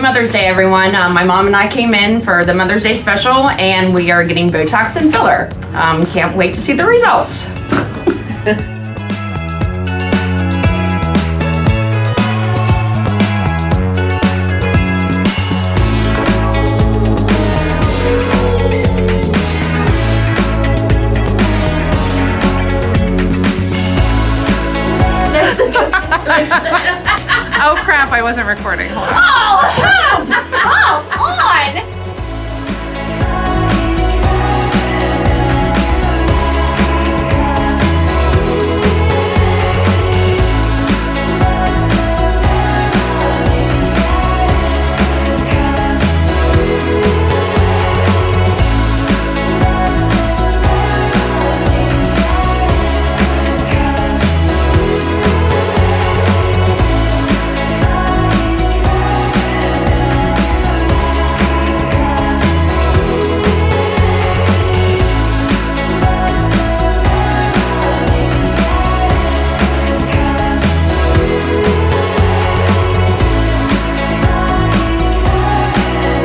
Mother's Day, everyone. My mom and I came in for the Mother's Day special, and we are getting Botox and filler. Can't wait to see the results. Oh crap, I wasn't recording. Hold on. Oh, come on!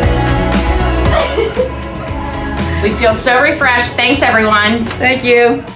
We feel so refreshed. Thanks, everyone. Thank you.